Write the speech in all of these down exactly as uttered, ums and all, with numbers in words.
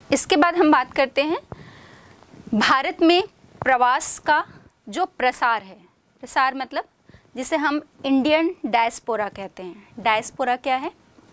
इसके बाद हम बात करते हैं भारत में प्रवास का जो प्रसार है। प्रसार मतलब जिसे हम इंडियन डायस्पोरा कहते हैं। डायस्पोरा क्या है?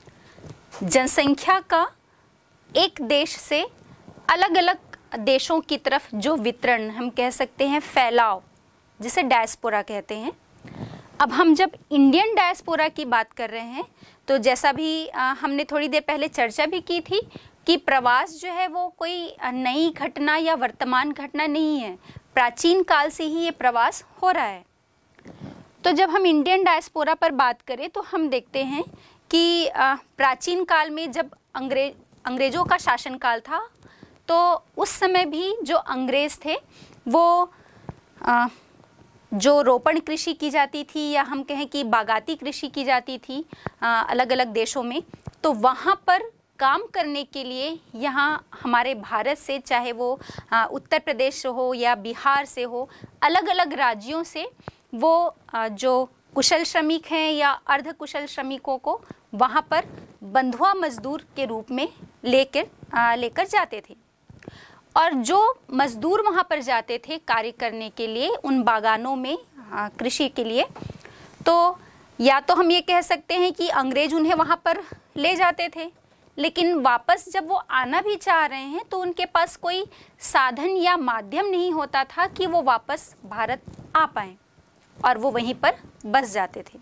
जनसंख्या का एक देश से अलग अलग देशों की तरफ जो वितरण, हम कह सकते हैं फैलाव, जिसे डायस्पोरा कहते हैं। अब हम जब इंडियन डायस्पोरा की बात कर रहे हैं तो जैसा भी आ, हमने थोड़ी देर पहले चर्चा भी की थी कि प्रवास जो है वो कोई नई घटना या वर्तमान घटना नहीं है, प्राचीन काल से ही ये प्रवास हो रहा है। तो जब हम इंडियन डायस्पोरा पर बात करें तो हम देखते हैं कि प्राचीन काल में जब अंग्रेज अंग्रेज़ों का शासनकाल था तो उस समय भी जो अंग्रेज़ थे वो आ, जो रोपण कृषि की जाती थी या हम कहें कि बागाती कृषि की जाती थी आ, अलग अलग देशों में, तो वहाँ पर काम करने के लिए यहाँ हमारे भारत से, चाहे वो आ, उत्तर प्रदेश हो या बिहार से हो, अलग अलग राज्यों से वो आ, जो कुशल श्रमिक हैं या अर्ध कुशल श्रमिकों को वहाँ पर बंधुआ मजदूर के रूप में लेकर लेकर जाते थे। और जो मजदूर वहाँ पर जाते थे कार्य करने के लिए उन बागानों में, कृषि के लिए, तो या तो हम ये कह सकते हैं कि अंग्रेज उन्हें वहाँ पर ले जाते थे, लेकिन वापस जब वो आना भी चाह रहे हैं तो उनके पास कोई साधन या माध्यम नहीं होता था कि वो वापस भारत आ पाएँ, और वो वहीं पर बस जाते थे।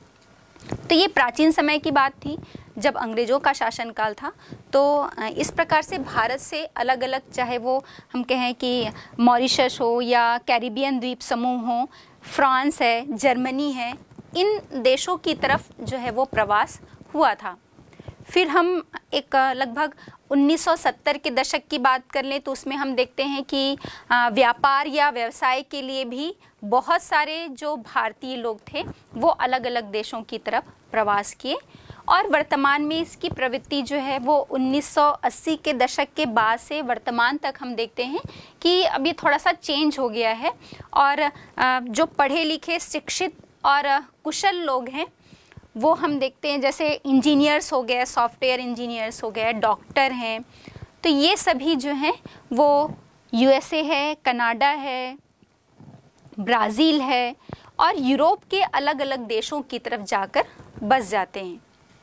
तो ये प्राचीन समय की बात थी जब अंग्रेज़ों का शासनकाल था। तो इस प्रकार से भारत से अलग अलग, चाहे वो हम कहें कि मॉरिशस हो या कैरिबियन द्वीप समूह हो, फ्रांस है, जर्मनी है, इन देशों की तरफ जो है वो प्रवास हुआ था। फिर हम एक लगभग उन्नीस सौ सत्तर के दशक की बात कर लें तो उसमें हम देखते हैं कि व्यापार या व्यवसाय के लिए भी बहुत सारे जो भारतीय लोग थे वो अलग अलग देशों की तरफ प्रवास किए। और वर्तमान में इसकी प्रवृत्ति जो है वो उन्नीस सौ अस्सी के दशक के बाद से वर्तमान तक हम देखते हैं कि अब ये थोड़ा सा चेंज हो गया है, और जो पढ़े लिखे, शिक्षित और कुशल लोग हैं वो हम देखते हैं, जैसे इंजीनियर्स हो गए, सॉफ्टवेयर इंजीनियर्स हो गए, डॉक्टर हैं, तो ये सभी जो हैं वो यूएसए है, कनाडा है, ब्राज़ील है और यूरोप के अलग अलग देशों की तरफ जाकर बस जाते हैं।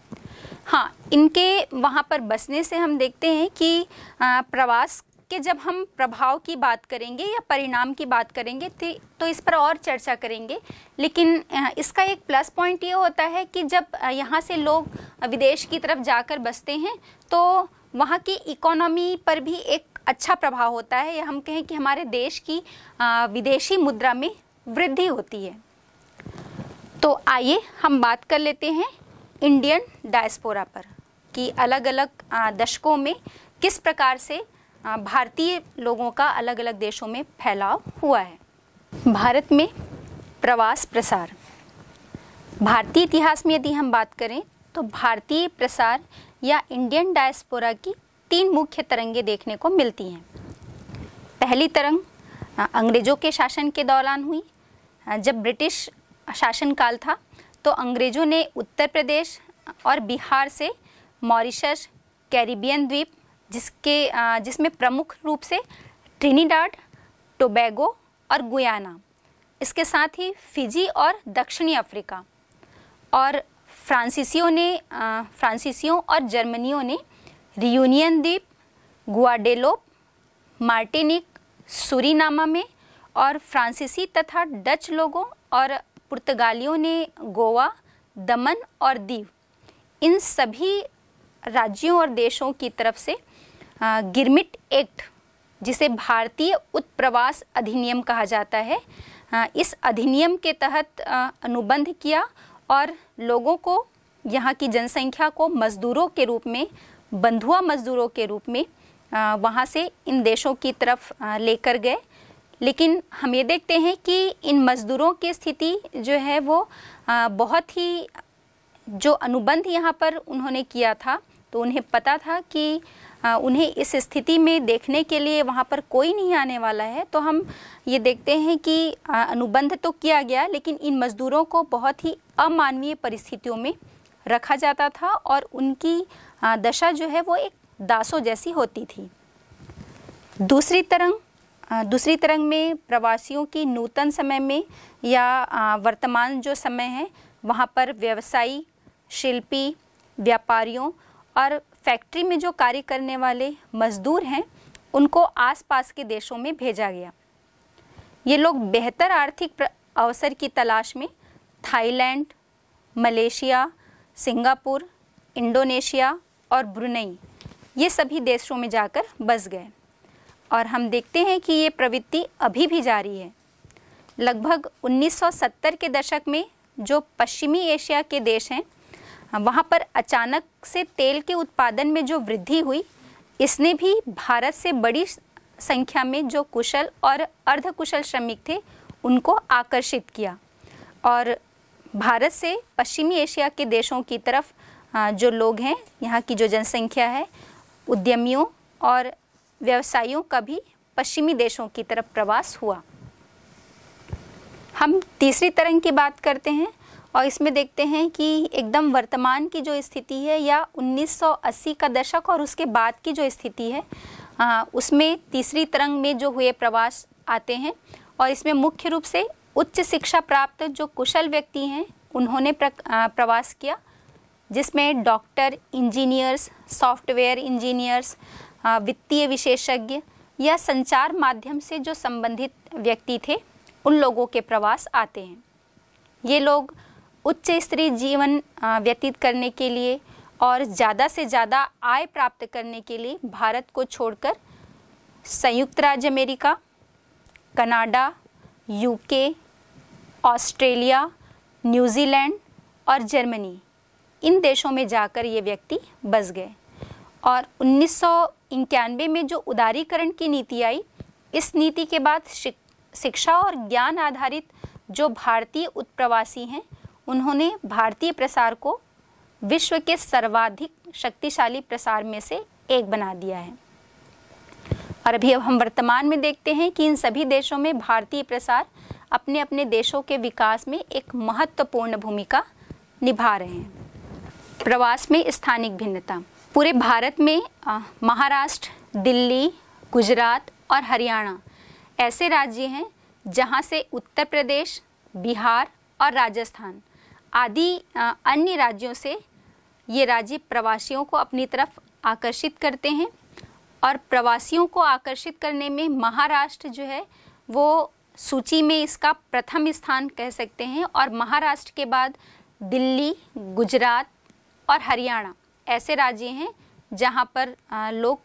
हाँ, इनके वहाँ पर बसने से हम देखते हैं कि प्रवास के जब हम प्रभाव की बात करेंगे या परिणाम की बात करेंगे तो इस पर और चर्चा करेंगे, लेकिन इसका एक प्लस पॉइंट ये होता है कि जब यहाँ से लोग विदेश की तरफ जाकर बसते हैं तो वहाँ की इकोनॉमी पर भी एक अच्छा प्रभाव होता है, या हम कहें कि हमारे देश की विदेशी मुद्रा में वृद्धि होती है। तो आइए हम बात कर लेते हैं इंडियन डायस्पोरा पर कि अलग अलग दशकों में किस प्रकार से भारतीय लोगों का अलग अलग देशों में फैलाव हुआ है। भारत में प्रवास प्रसार। भारतीय इतिहास में यदि हम बात करें तो भारतीय प्रसार या इंडियन डायस्पोरा की तीन मुख्य तरंगें देखने को मिलती हैं। पहली तरंग अंग्रेज़ों के शासन के दौरान हुई। जब ब्रिटिश शासनकाल था तो अंग्रेज़ों ने उत्तर प्रदेश और बिहार से मॉरिशस, कैरिबियन द्वीप, जिसके जिसमें प्रमुख रूप से ट्रिनिडाड, टोबैगो और गुयाना, इसके साथ ही फिजी और दक्षिणी अफ्रीका, और फ्रांसीसियों ने फ्रांसीसियों और जर्मनियों ने रियूनियन द्वीप, गुआडेलोप, मार्टिनिक, सुरीनामा में, और फ्रांसीसी तथा डच लोगों और पुर्तगालियों ने गोवा, दमन और दीव, इन सभी राज्यों और देशों की तरफ से गिरमिट एक्ट, जिसे भारतीय उत्प्रवास अधिनियम कहा जाता है, इस अधिनियम के तहत अनुबंध किया और लोगों को, यहाँ की जनसंख्या को मजदूरों के रूप में, बंधुआ मजदूरों के रूप में वहाँ से इन देशों की तरफ लेकर गए। लेकिन हम ये देखते हैं कि इन मजदूरों की स्थिति जो है वो बहुत ही, जो अनुबंध यहाँ पर उन्होंने किया था तो उन्हें पता था कि उन्हें इस स्थिति में देखने के लिए वहाँ पर कोई नहीं आने वाला है, तो हम ये देखते हैं कि अनुबंध तो किया गया लेकिन इन मजदूरों को बहुत ही अमानवीय परिस्थितियों में रखा जाता था और उनकी दशा जो है वो एक दासों जैसी होती थी। दूसरी तरंग दूसरी तरंग में प्रवासियों की नूतन समय में या वर्तमान जो समय है वहाँ पर व्यवसायी, शिल्पी, व्यापारियों और फैक्ट्री में जो कार्य करने वाले मजदूर हैं उनको आसपास के देशों में भेजा गया। ये लोग बेहतर आर्थिक अवसर की तलाश में थाईलैंड, मलेशिया, सिंगापुर, इंडोनेशिया और ब्रुनेई ये सभी देशों में जाकर बस गए और हम देखते हैं कि ये प्रवृत्ति अभी भी जारी है। लगभग उन्नीस सौ सत्तर के दशक में जो पश्चिमी एशिया के देश हैं वहाँ पर अचानक से तेल के उत्पादन में जो वृद्धि हुई, इसने भी भारत से बड़ी संख्या में जो कुशल और अर्धकुशल श्रमिक थे उनको आकर्षित किया और भारत से पश्चिमी एशिया के देशों की तरफ जो लोग हैं, यहाँ की जो जनसंख्या है, उद्यमियों और व्यवसायियों का भी पश्चिमी देशों की तरफ प्रवास हुआ। हम तीसरी तरंग की बात करते हैं और इसमें देखते हैं कि एकदम वर्तमान की जो स्थिति है या उन्नीस सौ अस्सी का दशक और उसके बाद की जो स्थिति है आ, उसमें तीसरी तरंग में जो हुए प्रवास आते हैं और इसमें मुख्य रूप से उच्च शिक्षा प्राप्त जो कुशल व्यक्ति हैं उन्होंने प्र, आ, प्रवास किया, जिसमें डॉक्टर, इंजीनियर्स, सॉफ्टवेयर इंजीनियर्स, वित्तीय विशेषज्ञ या संचार माध्यम से जो संबंधित व्यक्ति थे उन लोगों के प्रवास आते हैं। ये लोग उच्च स्तरीय जीवन व्यतीत करने के लिए और ज़्यादा से ज़्यादा आय प्राप्त करने के लिए भारत को छोड़कर संयुक्त राज्य America, Canada, UK, Australia, New Zealand और जर्मनी इन देशों में जाकर ये व्यक्ति बस गए और उन्नीस सौ इक्यानवे में जो उदारीकरण की नीति आई, इस नीति के बाद शिक्षा और ज्ञान आधारित जो भारतीय उत्प्रवासी हैं उन्होंने भारतीय प्रसार को विश्व के सर्वाधिक शक्तिशाली प्रसार में से एक बना दिया है। और अभी अब हम वर्तमान में देखते हैं कि इन सभी देशों में भारतीय प्रसार अपने अपने देशों के विकास में एक महत्वपूर्ण भूमिका निभा रहे हैं। प्रवास में स्थानिक भिन्नता। पूरे भारत में महाराष्ट्र, दिल्ली, गुजरात और हरियाणा ऐसे राज्य हैं जहां से उत्तर प्रदेश, बिहार और राजस्थान आदि अन्य राज्यों से ये राज्य प्रवासियों को अपनी तरफ आकर्षित करते हैं और प्रवासियों को आकर्षित करने में महाराष्ट्र जो है वो सूची में इसका प्रथम स्थान कह सकते हैं और महाराष्ट्र के बाद दिल्ली, गुजरात और हरियाणा ऐसे राज्य हैं जहां पर लोग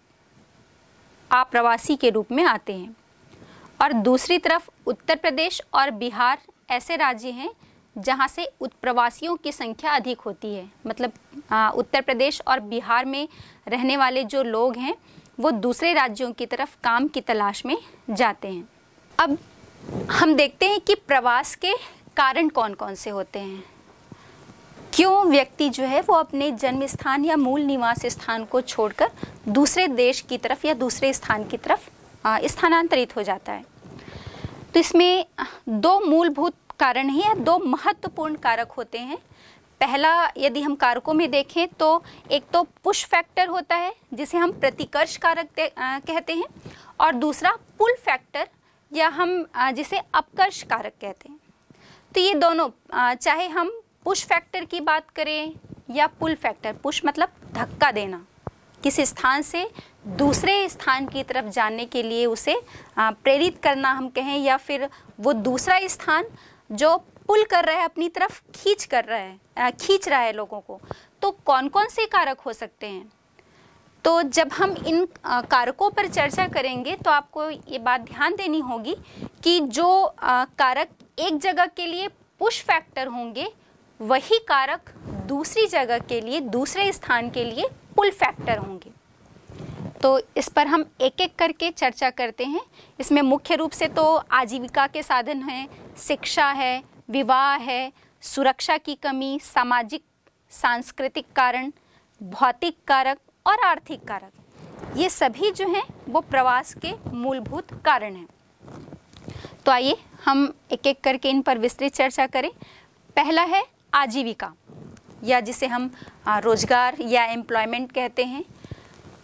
आप्रवासी के रूप में आते हैं। और दूसरी तरफ उत्तर प्रदेश और बिहार ऐसे राज्य हैं जहां से उत्प्रवासियों की संख्या अधिक होती है। मतलब आ, उत्तर प्रदेश और बिहार में रहने वाले जो लोग हैं वो दूसरे राज्यों की तरफ काम की तलाश में जाते हैं। अब हम देखते हैं कि प्रवास के कारण कौन कौन से होते हैं। क्यों व्यक्ति जो है वो अपने जन्म स्थान या मूल निवास स्थान को छोड़कर दूसरे देश की तरफ या दूसरे स्थान की तरफ स्थानांतरित हो जाता है। तो इसमें दो मूलभूत कारण ही है, दो महत्वपूर्ण कारक होते हैं। पहला यदि हम कारकों में देखें तो एक तो पुश फैक्टर होता है जिसे हम प्रतिकर्ष कारक कहते हैं और दूसरा पुल फैक्टर या हम जिसे अपकर्ष कारक कहते हैं। तो ये दोनों चाहे हम पुश फैक्टर की बात करें या पुल फैक्टर, पुश मतलब धक्का देना, किसी स्थान से दूसरे स्थान की तरफ जाने के लिए उसे प्रेरित करना हम कहें, या फिर वो दूसरा स्थान जो पुल कर रहा है अपनी तरफ खींच कर रहा है खींच रहा है लोगों को। तो कौन कौन से कारक हो सकते हैं? तो जब हम इन कारकों पर चर्चा करेंगे तो आपको ये बात ध्यान देनी होगी कि जो कारक एक जगह के लिए पुश फैक्टर होंगे वही कारक दूसरी जगह के लिए, दूसरे स्थान के लिए पुल फैक्टर होंगे। तो इस पर हम एक एक करके चर्चा करते हैं। इसमें मुख्य रूप से तो आजीविका के साधन हैं, शिक्षा है, विवाह है, सुरक्षा की कमी, सामाजिक सांस्कृतिक कारण, भौतिक कारक और आर्थिक कारक, ये सभी जो हैं वो प्रवास के मूलभूत कारण हैं। तो आइए हम एक एक करके इन पर विस्तृत चर्चा करें। पहला है आजीविका, या जिसे हम रोजगार या एम्प्लॉयमेंट कहते हैं।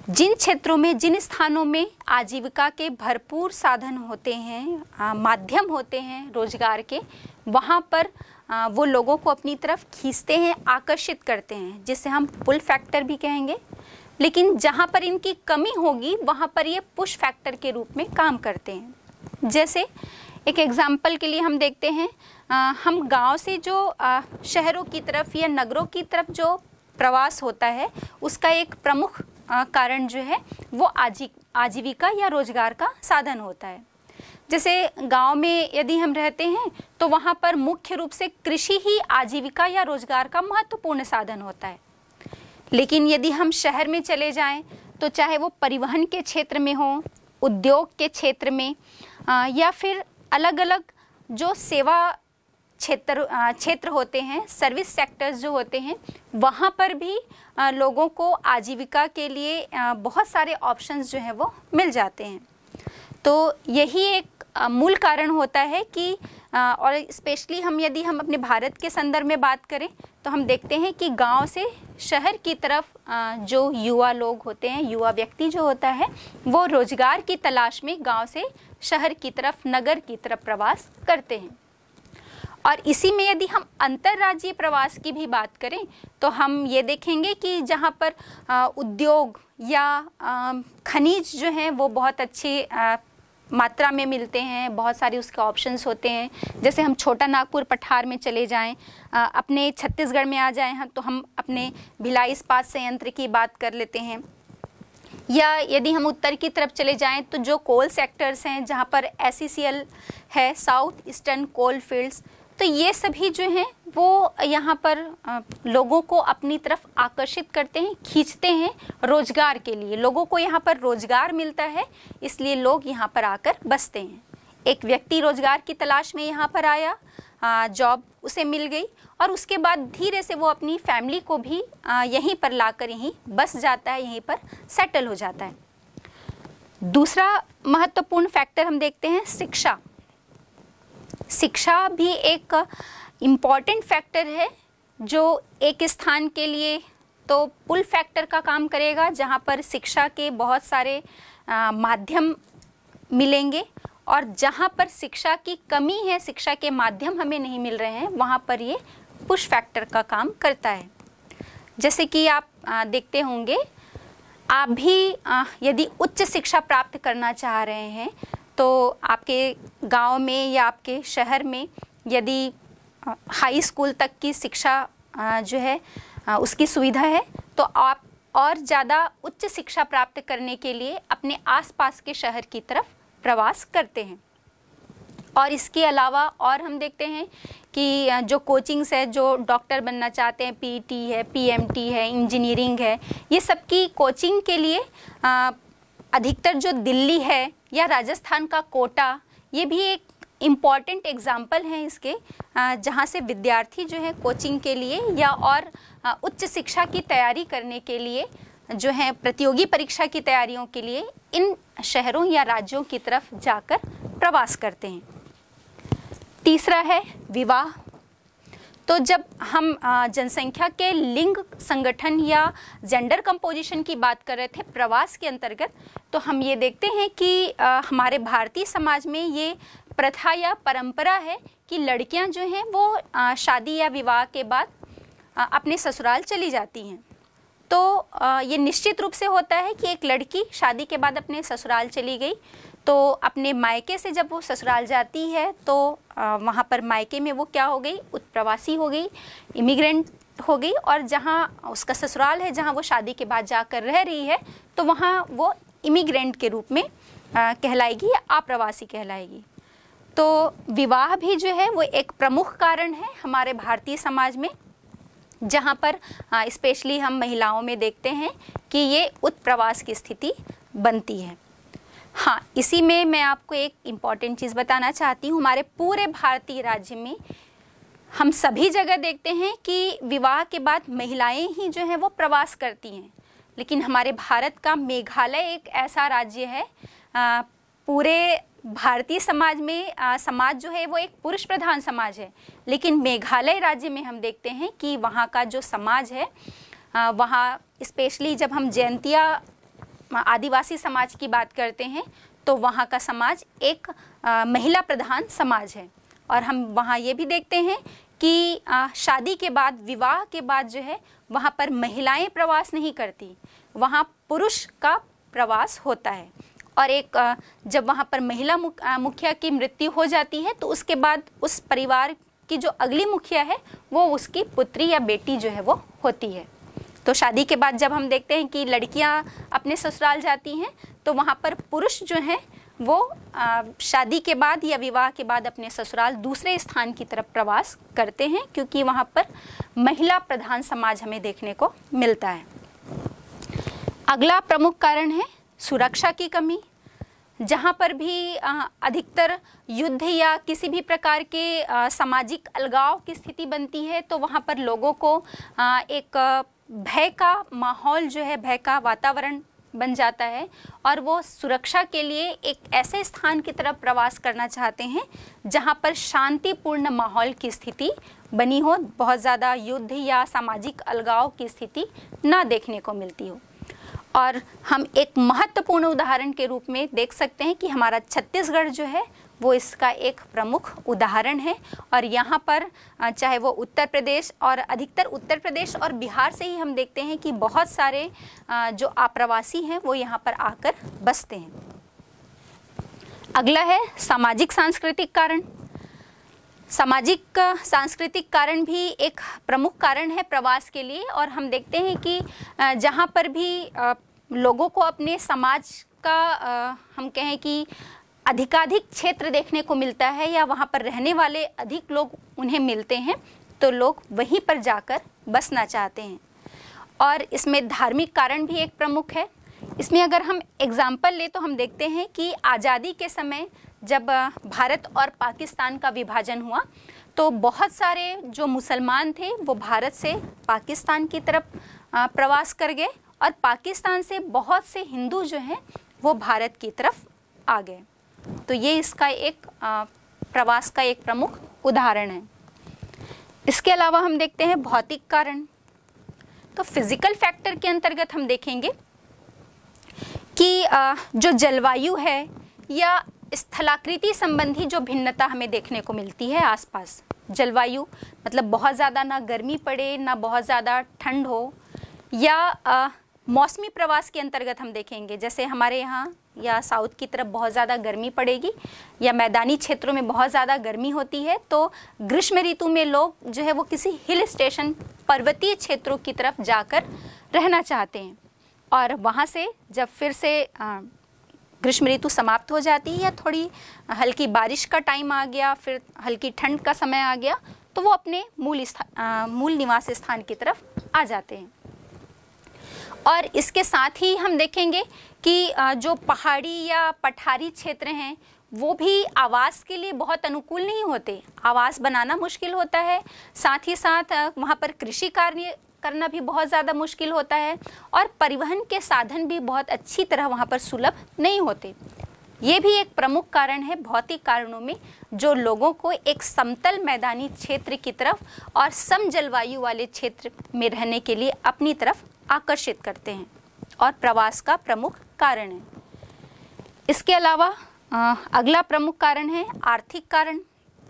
जिन क्षेत्रों में, जिन स्थानों में आजीविका के भरपूर साधन होते हैं, आ, माध्यम होते हैं रोजगार के, वहाँ पर आ, वो लोगों को अपनी तरफ खींचते हैं, आकर्षित करते हैं, जिसे हम पुल फैक्टर भी कहेंगे। लेकिन जहाँ पर इनकी कमी होगी वहाँ पर ये पुश फैक्टर के रूप में काम करते हैं। जैसे एक एग्जाम्पल के लिए हम देखते हैं, आ, हम गांव से जो आ, शहरों की तरफ या नगरों की तरफ जो प्रवास होता है, उसका एक प्रमुख आ, कारण जो है वो आजी आजीविका या रोजगार का साधन होता है। जैसे गांव में यदि हम रहते हैं तो वहाँ पर मुख्य रूप से कृषि ही आजीविका या रोजगार का महत्वपूर्ण साधन होता है। लेकिन यदि हम शहर में चले जाएं तो चाहे वो परिवहन के क्षेत्र में हो, उद्योग के क्षेत्र में, आ, या फिर अलग अलग जो सेवा क्षेत्र क्षेत्र होते हैं, सर्विस सेक्टर्स जो होते हैं, वहाँ पर भी आ, लोगों को आजीविका के लिए आ, बहुत सारे ऑप्शंस जो हैं वो मिल जाते हैं। तो यही एक आ, मूल कारण होता है कि आ, और स्पेशली हम यदि हम अपने भारत के संदर्भ में बात करें तो हम देखते हैं कि गांव से शहर की तरफ आ, जो युवा लोग होते हैं, युवा व्यक्ति जो होता है, वो रोजगार की तलाश में गांव से शहर की तरफ, नगर की तरफ प्रवास करते हैं। और इसी में यदि हम अंतर्राज्यीय प्रवास की भी बात करें तो हम ये देखेंगे कि जहाँ पर आ, उद्योग या आ, खनिज जो हैं वो बहुत अच्छी आ, मात्रा में मिलते हैं, बहुत सारे उसके ऑप्शंस होते हैं। जैसे हम छोटा नागपुर पठार में चले जाएं, आ, अपने छत्तीसगढ़ में आ जाएं हम तो हम अपने भिलाई इस्पात संयंत्र की बात कर लेते हैं। या यदि हम उत्तर की तरफ चले जाएं तो जो कोल सेक्टर्स हैं, जहाँ पर एस ई सी एल है, साउथ ईस्टर्न कोल फील्ड्स, तो ये सभी जो हैं वो यहाँ पर आ, लोगों को अपनी तरफ आकर्षित करते हैं, खींचते हैं रोजगार के लिए। लोगों को यहाँ पर रोजगार मिलता है, इसलिए लोग यहाँ पर आकर बसते हैं। एक व्यक्ति रोजगार की तलाश में यहाँ पर आया, आ, जॉब उसे मिल गई और उसके बाद धीरे से वो अपनी फैमिली को भी आ, यहीं पर लाकर यहीं बस जाता है, यहीं पर सेटल हो जाता है। दूसरा महत्वपूर्ण फैक्टर हम देखते हैं शिक्षा। शिक्षा भी एक इम्पॉर्टेंट फैक्टर है जो एक स्थान के लिए तो पुल फैक्टर का काम करेगा, जहाँ पर शिक्षा के बहुत सारे आ, माध्यम मिलेंगे, और जहाँ पर शिक्षा की कमी है, शिक्षा के माध्यम हमें नहीं मिल रहे हैं, वहाँ पर ये पुश फैक्टर का काम करता है। जैसे कि आप आ, देखते होंगे, आप भी आ, यदि उच्च शिक्षा प्राप्त करना चाह रहे हैं तो आपके गांव में या आपके शहर में यदि हाई स्कूल तक की शिक्षा जो है उसकी सुविधा है तो आप और ज़्यादा उच्च शिक्षा प्राप्त करने के लिए अपने आसपास के शहर की तरफ प्रवास करते हैं। और इसके अलावा और हम देखते हैं कि जो कोचिंग्स है, जो डॉक्टर बनना चाहते हैं, पी टी है, पी एम टी है, इंजीनियरिंग है, ये सब की कोचिंग के लिए अधिकतर जो दिल्ली है या राजस्थान का कोटा, ये भी एक इम्पॉर्टेंट एग्जाम्पल हैं इसके, जहाँ से विद्यार्थी जो है कोचिंग के लिए या और उच्च शिक्षा की तैयारी करने के लिए, जो है प्रतियोगी परीक्षा की तैयारियों के लिए इन शहरों या राज्यों की तरफ जाकर प्रवास करते हैं। तीसरा है विवाह। तो जब हम जनसंख्या के लिंग संगठन या जेंडर कंपोजिशन की बात कर रहे थे प्रवास के अंतर्गत, तो हम ये देखते हैं कि हमारे भारतीय समाज में ये प्रथा या परंपरा है कि लड़कियां जो हैं वो शादी या विवाह के बाद अपने ससुराल चली जाती हैं। तो ये निश्चित रूप से होता है कि एक लड़की शादी के बाद अपने ससुराल चली गई तो अपने मायके से जब वो ससुराल जाती है तो वहाँ पर मायके में वो क्या हो गई, उत्प्रवासी हो गई, इमिग्रेंट हो गई, और जहाँ उसका ससुराल है, जहाँ वो शादी के बाद जाकर रह रही है, तो वहाँ वो इमिग्रेंट के रूप में आ, कहलाएगी या अप्रवासी कहलाएगी। तो विवाह भी जो है वो एक प्रमुख कारण है हमारे भारतीय समाज में, जहाँ पर स्पेशली हम महिलाओं में देखते हैं कि ये उत्प्रवास की स्थिति बनती है। हाँ, इसी में मैं आपको एक इम्पॉर्टेंट चीज़ बताना चाहती हूँ। हमारे पूरे भारतीय राज्य में हम सभी जगह देखते हैं कि विवाह के बाद महिलाएं ही जो हैं वो प्रवास करती हैं, लेकिन हमारे भारत का मेघालय एक ऐसा राज्य है, आ, पूरे भारतीय समाज में आ, समाज जो है वो एक पुरुष प्रधान समाज है, लेकिन मेघालय राज्य में हम देखते हैं कि वहाँ का जो समाज है, आ, वहाँ स्पेशली जब हम जयंतिया आदिवासी समाज की बात करते हैं तो वहाँ का समाज एक आ, महिला प्रधान समाज है। और हम वहाँ ये भी देखते हैं कि आ, शादी के बाद, विवाह के बाद जो है वहाँ पर महिलाएं प्रवास नहीं करती, वहाँ पुरुष का प्रवास होता है। और एक आ, जब वहाँ पर महिला मुखिया की मृत्यु हो जाती है तो उसके बाद उस परिवार की जो अगली मुखिया है वो उसकी पुत्री या बेटी जो है वो होती है। तो शादी के बाद जब हम देखते हैं कि लड़कियां अपने ससुराल जाती हैं तो वहाँ पर पुरुष जो हैं वो आ, शादी के बाद या विवाह के बाद अपने ससुराल दूसरे स्थान की तरफ प्रवास करते हैं, क्योंकि वहाँ पर महिला प्रधान समाज हमें देखने को मिलता है। अगला प्रमुख कारण है सुरक्षा की कमी। जहाँ पर भी अधिकतर युद्ध या किसी भी प्रकार के आ, सामाजिक अलगाव की स्थिति बनती है तो वहाँ पर लोगों को आ, एक भय का माहौल जो है, भय का वातावरण बन जाता है और वो सुरक्षा के लिए एक ऐसे स्थान की तरफ प्रवास करना चाहते हैं जहाँ पर शांतिपूर्ण माहौल की स्थिति बनी हो, बहुत ज़्यादा युद्ध या सामाजिक अलगाव की स्थिति ना देखने को मिलती हो। और हम एक महत्वपूर्ण उदाहरण के रूप में देख सकते हैं कि हमारा छत्तीसगढ़ जो है वो इसका एक प्रमुख उदाहरण है। और यहाँ पर चाहे वो उत्तर प्रदेश, और अधिकतर उत्तर प्रदेश और बिहार से ही हम देखते हैं कि बहुत सारे जो आप्रवासी हैं वो यहाँ पर आकर बसते हैं। अगला है सामाजिक सांस्कृतिक कारण। सामाजिक सांस्कृतिक कारण भी एक प्रमुख कारण है प्रवास के लिए। और हम देखते हैं कि जहाँ पर भी लोगों को अपने समाज का हम कहें कि अधिकाधिक क्षेत्र देखने को मिलता है या वहाँ पर रहने वाले अधिक लोग उन्हें मिलते हैं तो लोग वहीं पर जाकर बसना चाहते हैं। और इसमें धार्मिक कारण भी एक प्रमुख है। इसमें अगर हम एग्जाम्पल ले तो हम देखते हैं कि आज़ादी के समय जब भारत और पाकिस्तान का विभाजन हुआ तो बहुत सारे जो मुसलमान थे वो भारत से पाकिस्तान की तरफ प्रवास कर गए और पाकिस्तान से बहुत से हिंदू जो हैं वो भारत की तरफ आ गए। तो ये इसका एक प्रवास का एक प्रमुख उदाहरण है। इसके अलावा हम देखते हैं भौतिक कारण। तो फिजिकल फैक्टर के अंतर्गत हम देखेंगे कि जो जलवायु है या स्थलाकृति संबंधी जो भिन्नता हमें देखने को मिलती है आसपास। जलवायु मतलब बहुत ज़्यादा ना गर्मी पड़े ना बहुत ज़्यादा ठंड हो, या आ, मौसमी प्रवास के अंतर्गत हम देखेंगे जैसे हमारे यहाँ या साउथ की तरफ बहुत ज़्यादा गर्मी पड़ेगी या मैदानी क्षेत्रों में बहुत ज़्यादा गर्मी होती है तो ग्रीष्म ऋतु में लोग जो है वो किसी हिल स्टेशन, पर्वतीय क्षेत्रों की तरफ जाकर रहना चाहते हैं। और वहाँ से जब फिर से आ, ग्रीष्म ऋतु समाप्त हो जाती है या थोड़ी हल्की बारिश का टाइम आ गया, फिर हल्की ठंड का समय आ गया तो वो अपने मूल स्थान मूल निवास स्थान की तरफ आ जाते हैं। और इसके साथ ही हम देखेंगे कि जो पहाड़ी या पठारी क्षेत्र हैं वो भी आवास के लिए बहुत अनुकूल नहीं होते। आवास बनाना मुश्किल होता है, साथ ही साथ वहाँ पर कृषि कार्य करना भी बहुत ज़्यादा मुश्किल होता है और परिवहन के साधन भी बहुत अच्छी तरह वहाँ पर सुलभ नहीं होते। ये भी एक प्रमुख कारण है भौतिक कारणों में जो लोगों को एक समतल मैदानी क्षेत्र की तरफ और सम जलवायु वाले क्षेत्र में रहने के लिए अपनी तरफ आकर्षित करते हैं और प्रवास का प्रमुख कारण है। इसके अलावा अगला प्रमुख कारण है आर्थिक कारण।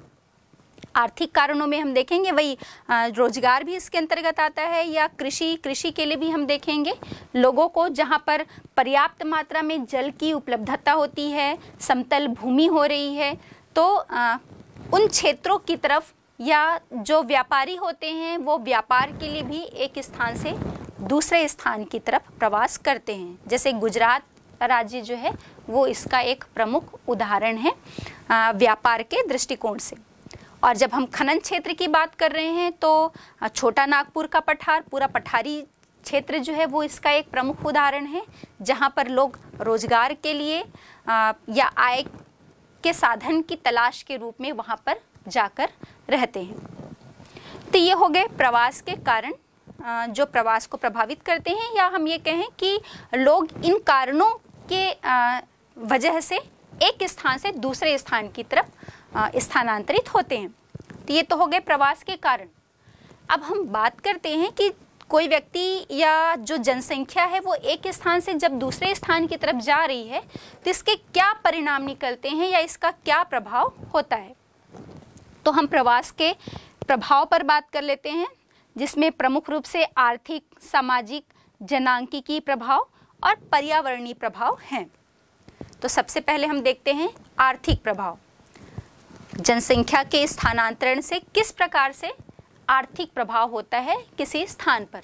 आर्थिक कारणों में हम देखेंगे वही रोजगार भी इसके अंतर्गत आता है या कृषि कृषि के लिए भी हम देखेंगे लोगों को जहाँ पर पर्याप्त मात्रा में जल की उपलब्धता होती है, समतल भूमि हो रही है तो आ, उन क्षेत्रों की तरफ या जो व्यापारी होते हैं वो व्यापार के लिए भी एक स्थान से दूसरे स्थान की तरफ प्रवास करते हैं। जैसे गुजरात राज्य जो है वो इसका एक प्रमुख उदाहरण है आ, व्यापार के दृष्टिकोण से। और जब हम खनन क्षेत्र की बात कर रहे हैं तो छोटा नागपुर का पठार, पूरा पठारी क्षेत्र जो है वो इसका एक प्रमुख उदाहरण है जहाँ पर लोग रोजगार के लिए आ, या आय के साधन की तलाश के रूप में वहाँ पर जाकर रहते हैं। तो ये हो गए प्रवास के कारण आ, जो प्रवास को प्रभावित करते हैं, या हम ये कहें कि लोग इन कारणों के आ, वजह से एक स्थान से दूसरे स्थान की तरफ स्थानांतरित होते हैं। तो ये तो हो गए प्रवास के कारण। अब हम बात करते हैं कि कोई व्यक्ति या जो जनसंख्या है वो एक स्थान से जब दूसरे स्थान की तरफ जा रही है तो इसके क्या परिणाम निकलते हैं या इसका क्या प्रभाव होता है। तो हम प्रवास के प्रभाव पर बात कर लेते हैं, जिसमें प्रमुख रूप से आर्थिक, सामाजिक, जनांकिकी प्रभाव और पर्यावरणीय प्रभाव हैं। तो सबसे पहले हम देखते हैं आर्थिक प्रभाव। जनसंख्या के स्थानांतरण से किस प्रकार से आर्थिक प्रभाव होता है किसी स्थान पर।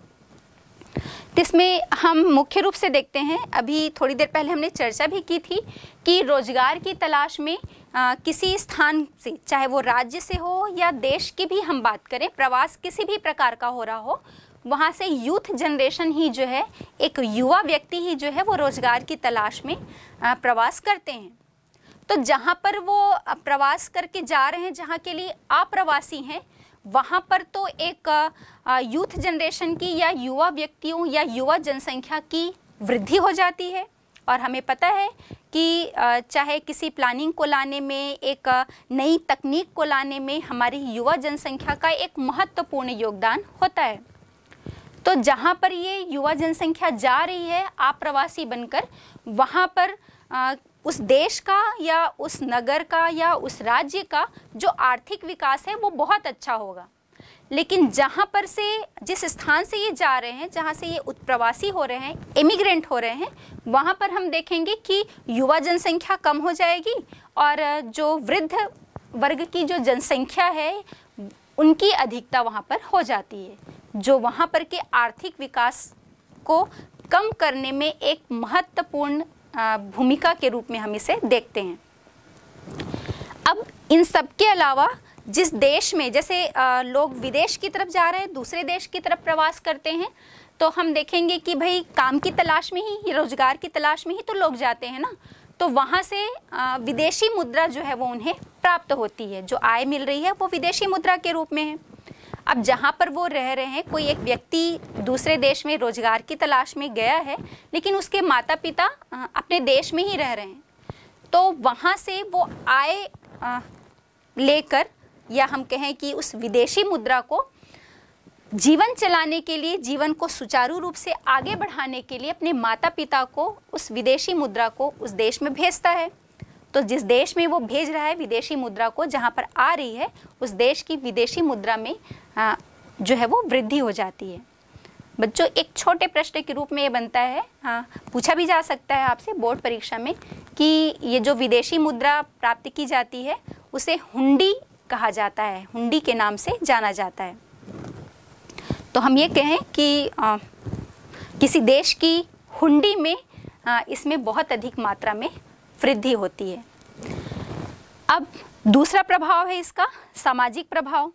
इसमें हम मुख्य रूप से देखते हैं, अभी थोड़ी देर पहले हमने चर्चा भी की थी कि रोजगार की तलाश में आ, किसी स्थान से, चाहे वो राज्य से हो या देश की भी हम बात करें, प्रवास किसी भी प्रकार का हो रहा हो, वहाँ से यूथ जनरेशन ही जो है, एक युवा व्यक्ति ही जो है वो रोजगार की तलाश में आ, प्रवास करते हैं। तो जहाँ पर वो प्रवास करके जा रहे हैं, जहाँ के लिए अप्रवासी हैं, वहाँ पर तो एक यूथ जनरेशन की या युवा व्यक्तियों या युवा जनसंख्या की वृद्धि हो जाती है। और हमें पता है कि चाहे किसी प्लानिंग को लाने में, एक नई तकनीक को लाने में हमारी युवा जनसंख्या का एक महत्वपूर्ण योगदान होता है। तो जहाँ पर ये युवा जनसंख्या जा रही है अप्रवासी बनकर, वहाँ पर उस देश का या उस नगर का या उस राज्य का जो आर्थिक विकास है वो बहुत अच्छा होगा। लेकिन जहाँ पर से, जिस स्थान से ये जा रहे हैं, जहाँ से ये उत्प्रवासी हो रहे हैं, इमिग्रेंट हो रहे हैं, वहाँ पर हम देखेंगे कि युवा जनसंख्या कम हो जाएगी और जो वृद्ध वर्ग की जो जनसंख्या है उनकी अधिकता वहाँ पर हो जाती है, जो वहाँ पर के आर्थिक विकास को कम करने में एक महत्वपूर्ण भूमिका के रूप में हम इसे देखते हैं। अब इन सब के अलावा जिस देश में, जैसे लोग विदेश की तरफ जा रहे हैं, दूसरे देश की तरफ प्रवास करते हैं, तो हम देखेंगे कि भाई काम की तलाश में ही, रोजगार की तलाश में ही तो लोग जाते हैं ना। तो वहाँ से विदेशी मुद्रा जो है वो उन्हें प्राप्त होती है, जो आय मिल रही है वो विदेशी मुद्रा के रूप में है। अब जहाँ पर वो रह रहे हैं, कोई एक व्यक्ति दूसरे देश में रोजगार की तलाश में गया है, लेकिन उसके माता पिता अपने देश में ही रह रहे हैं, तो वहाँ से वो आय लेकर, या हम कहें कि उस विदेशी मुद्रा को जीवन चलाने के लिए, जीवन को सुचारू रूप से आगे बढ़ाने के लिए अपने माता पिता को उस विदेशी मुद्रा को उस देश में भेजता है। तो जिस देश में वो भेज रहा है विदेशी मुद्रा को, जहाँ पर आ रही है, उस देश की विदेशी मुद्रा में आ, जो है वो वृद्धि हो जाती है। बच्चों, एक छोटे प्रश्न के रूप में ये बनता है, हाँ, पूछा भी जा सकता है आपसे बोर्ड परीक्षा में, कि ये जो विदेशी मुद्रा प्राप्त की जाती है उसे हुंडी कहा जाता है, हुंडी के नाम से जाना जाता है। तो हम ये कहें कि आ, किसी देश की हुंडी में आ, इसमें बहुत अधिक मात्रा में वृद्धि होती है। अब दूसरा प्रभाव है इसका सामाजिक प्रभाव।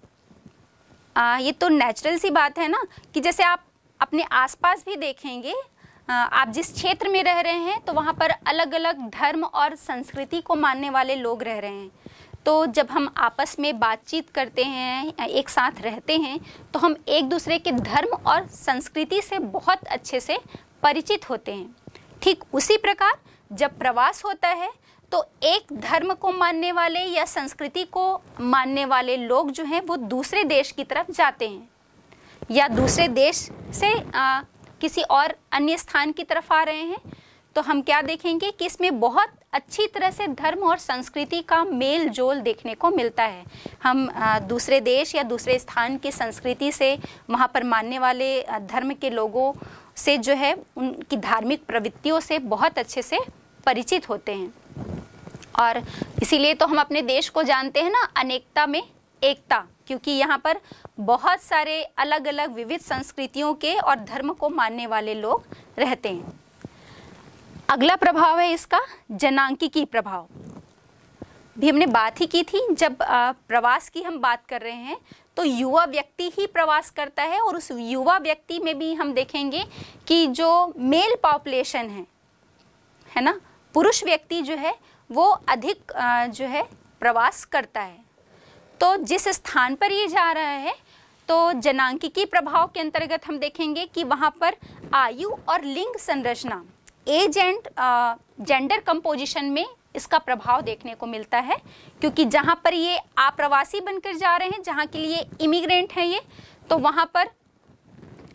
आ, ये तो नेचुरल सी बात है ना, कि जैसे आप अपने आसपास भी देखेंगे, आ, आप जिस क्षेत्र में रह रहे हैं तो वहाँ पर अलग अलग धर्म और संस्कृति को मानने वाले लोग रह रहे हैं। तो जब हम आपस में बातचीत करते हैं, एक साथ रहते हैं, तो हम एक दूसरे के धर्म और संस्कृति से बहुत अच्छे से परिचित होते हैं। ठीक उसी प्रकार जब प्रवास होता है तो एक धर्म को मानने वाले या संस्कृति को मानने वाले लोग जो हैं वो दूसरे देश की तरफ जाते हैं, या दूसरे देश से आ, किसी और अन्य स्थान की तरफ आ रहे हैं, तो हम क्या देखेंगे कि इसमें बहुत अच्छी तरह से धर्म और संस्कृति का मेल जोल देखने को मिलता है। हम आ, दूसरे देश या दूसरे स्थान की संस्कृति से, वहाँ पर मानने वाले धर्म के लोगों से जो है, उनकी धार्मिक प्रवृत्तियों से बहुत अच्छे से परिचित होते हैं। और इसीलिए तो हम अपने देश को जानते हैं ना, अनेकता में एकता, क्योंकि यहाँ पर बहुत सारे अलग अलग विविध संस्कृतियों के और धर्म को मानने वाले लोग रहते हैं। अगला प्रभाव है इसका जनांकिकी प्रभाव। भी हमने बात ही की थी, जब प्रवास की हम बात कर रहे हैं तो युवा व्यक्ति ही प्रवास करता है, और उस युवा व्यक्ति में भी हम देखेंगे कि जो मेल पॉपुलेशन है है ना, पुरुष व्यक्ति जो है वो अधिक जो है प्रवास करता है। तो जिस स्थान पर ये जा रहा है, तो जनांकिकी प्रभाव के अंतर्गत हम देखेंगे कि वहाँ पर आयु और लिंग संरचना, एज एंड जेंडर कंपोजिशन में इसका प्रभाव देखने को मिलता है। क्योंकि जहाँ पर ये अप्रवासी बनकर जा रहे हैं, जहाँ के लिए इमिग्रेंट हैं ये, तो वहाँ पर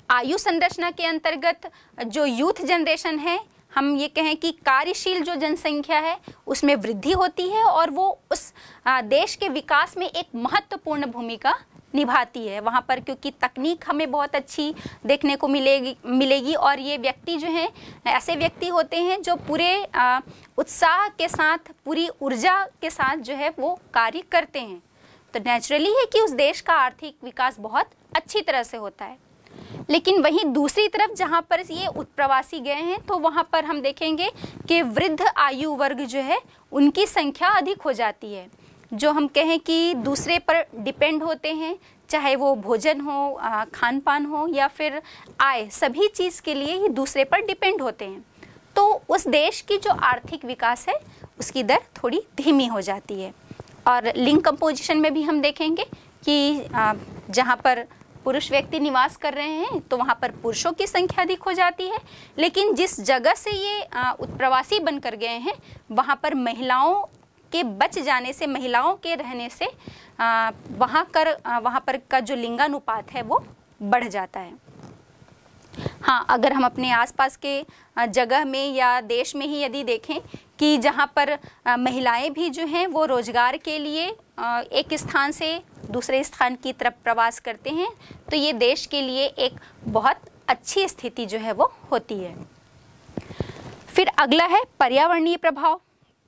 आयु संरचना के अंतर्गत जो यूथ जनरेशन है, हम ये कहें कि कार्यशील जो जनसंख्या है उसमें वृद्धि होती है और वो उस देश के विकास में एक महत्वपूर्ण भूमिका निभाती है वहाँ पर, क्योंकि तकनीक हमें बहुत अच्छी देखने को मिलेगी मिलेगी और ये व्यक्ति जो हैं ऐसे व्यक्ति होते हैं जो पूरे उत्साह के साथ, पूरी ऊर्जा के साथ जो है वो कार्य करते हैं। तो नेचुरली है कि उस देश का आर्थिक विकास बहुत अच्छी तरह से होता है। लेकिन वहीं दूसरी तरफ जहाँ पर ये उत्प्रवासी गए हैं तो वहाँ पर हम देखेंगे कि वृद्ध आयु वर्ग जो है उनकी संख्या अधिक हो जाती है, जो हम कहें कि दूसरे पर डिपेंड होते हैं, चाहे वो भोजन हो, खान पान हो या फिर आय, सभी चीज़ के लिए ही दूसरे पर डिपेंड होते हैं। तो उस देश की जो आर्थिक विकास है उसकी दर थोड़ी धीमी हो जाती है। और लिंग कंपोजिशन में भी हम देखेंगे कि जहाँ पर पुरुष व्यक्ति निवास कर रहे हैं तो वहाँ पर पुरुषों की संख्या अधिक हो जाती है, लेकिन जिस जगह से ये उत्प्रवासी बनकर गए हैं वहाँ पर महिलाओं के बच जाने से, महिलाओं के रहने से वहाँ कर वहाँ पर का जो लिंगानुपात है वो बढ़ जाता है। हाँ, अगर हम अपने आसपास के जगह में या देश में ही यदि देखें कि जहाँ पर महिलाएं भी जो हैं वो रोजगार के लिए एक स्थान से दूसरे स्थान की तरफ प्रवास करते हैं, तो ये देश के लिए एक बहुत अच्छी स्थिति जो है वो होती है। फिर अगला है पर्यावरणीय प्रभाव।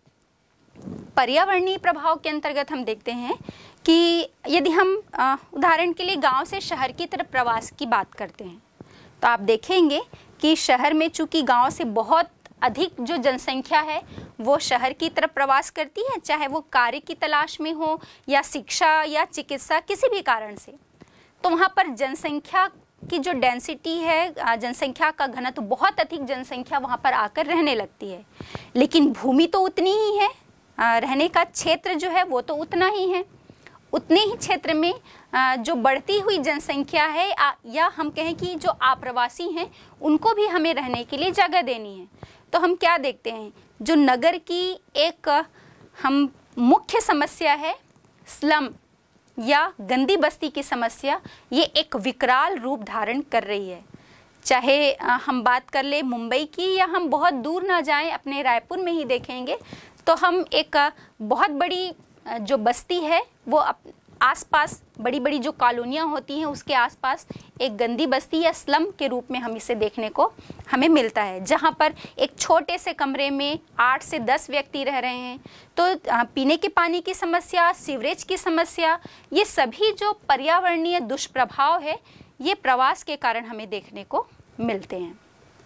पर्यावरणीय प्रभाव के अंतर्गत हम देखते हैं कि यदि हम उदाहरण के लिए गांव से शहर की तरफ प्रवास की बात करते हैं तो आप देखेंगे कि शहर में चूंकि गांव से बहुत अधिक जो जनसंख्या है वो शहर की तरफ प्रवास करती है, चाहे वो कार्य की तलाश में हो या शिक्षा या चिकित्सा, किसी भी कारण से। तो वहाँ पर जनसंख्या की जो डेंसिटी है, जनसंख्या का घनत्व, बहुत अधिक जनसंख्या वहाँ पर आकर रहने लगती है, लेकिन भूमि तो उतनी ही है, रहने का क्षेत्र जो है वो तो उतना ही है। उतने ही क्षेत्र में जो बढ़ती हुई जनसंख्या है या हम कहें कि जो आप्रवासी हैं उनको भी हमें रहने के लिए जगह देनी है। तो हम क्या देखते हैं, जो नगर की एक हम मुख्य समस्या है स्लम या गंदी बस्ती की समस्या, ये एक विकराल रूप धारण कर रही है। चाहे हम बात कर ले मुंबई की या हम बहुत दूर ना जाएं, अपने रायपुर में ही देखेंगे तो हम एक बहुत बड़ी जो बस्ती है वो आसपास बड़ी बड़ी जो कॉलोनियाँ होती हैं उसके आसपास एक गंदी बस्ती या स्लम के रूप में हम इसे देखने को हमें मिलता है, जहाँ पर एक छोटे से कमरे में आठ से दस व्यक्ति रह रहे हैं। तो पीने के पानी की समस्या, सीवरेज की समस्या, ये सभी जो पर्यावरणीय दुष्प्रभाव है ये प्रवास के कारण हमें देखने को मिलते हैं।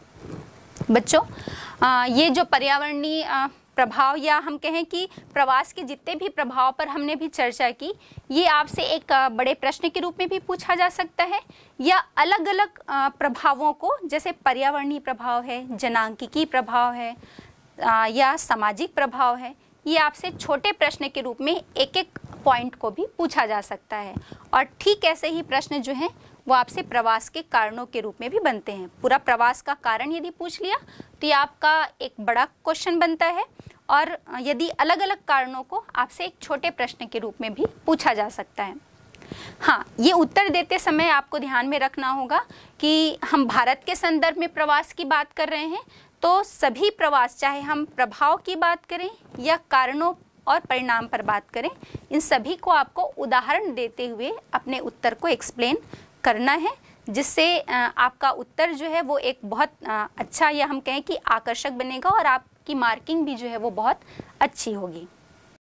बच्चों, ये जो पर्यावरणीय प्रभाव या हम कहें कि प्रवास के जितने भी प्रभाव पर हमने भी चर्चा की, ये आपसे एक बड़े प्रश्न के रूप में भी पूछा जा सकता है, या अलग अलग प्रभावों को, जैसे पर्यावरणीय प्रभाव है, जनांकिकी प्रभाव है या सामाजिक प्रभाव है, ये आपसे छोटे प्रश्न के रूप में एक एक पॉइंट को भी पूछा जा सकता है। और ठीक ऐसे ही प्रश्न जो हैं वो आपसे प्रवास के कारणों के रूप में भी बनते हैं। पूरा प्रवास का कारण यदि पूछ लिया तो ये आपका एक बड़ा क्वेश्चन बनता है, और यदि अलग अलग कारणों को आपसे एक छोटे प्रश्न के रूप में भी पूछा जा सकता है। हाँ, ये उत्तर देते समय आपको ध्यान में रखना होगा कि हम भारत के संदर्भ में प्रवास की बात कर रहे हैं, तो सभी प्रवास, चाहे हम प्रभाव की बात करें या कारणों और परिणाम पर बात करें, इन सभी को आपको उदाहरण देते हुए अपने उत्तर को एक्सप्लेन करना है, जिससे आपका उत्तर जो है वो एक बहुत अच्छा या हम कहें कि आकर्षक बनेगा और आपकी मार्किंग भी जो है वो बहुत अच्छी होगी।